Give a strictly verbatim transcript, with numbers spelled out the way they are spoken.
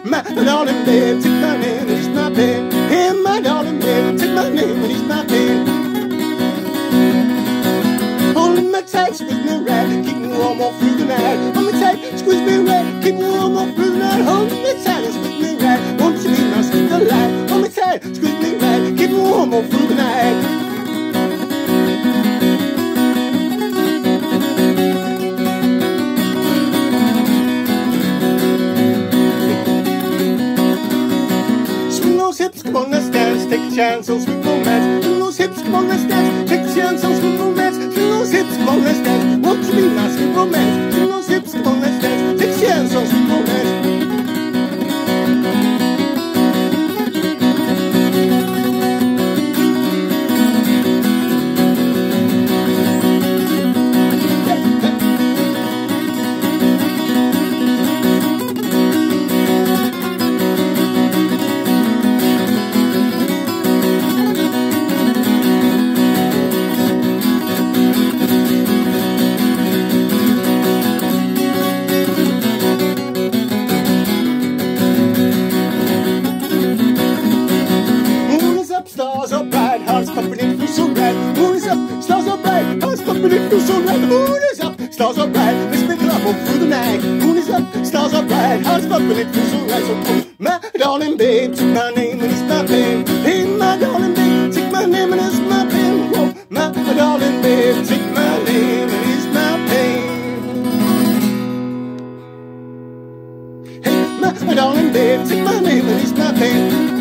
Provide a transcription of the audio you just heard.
my darling babe, take my name and ease my pain. Hey, my darling babe, take my name and ease my pain. Hold me tight, squeeze me right, keep me warm all through the night. Hold me tight, squeeze me right, keep me warm all through the night. Hold me tight and squeeze me right, won't you be my sweet delight? Hold me tight, squeeze me right, keep me warm all through the night. Hips, come on, let's dance, take a chance on sweet romance. Swing those hips, come on, let's dance, take a chance on sweet romance. Swing those hips, come on, let's dance, won't you be my sweet romance? Swing those hips, come on, let's dance, take a chance on sweet romance. Stars are bright, hearts pumping, it feels so right. Moon is up, stars are bright, hearts pumping, it feels so right. The moon is up, stars are bright, let's make love all through the night. Moon is up, stars are bright, hearts pumping, it feels so right. So oh, my darling babe, take my name and ease my pain. Hey, my darling babe, take my name and ease my pain. Whoa, my darling babe, take my name and ease my pain. Hey, my darling babe, take my name and ease my pain.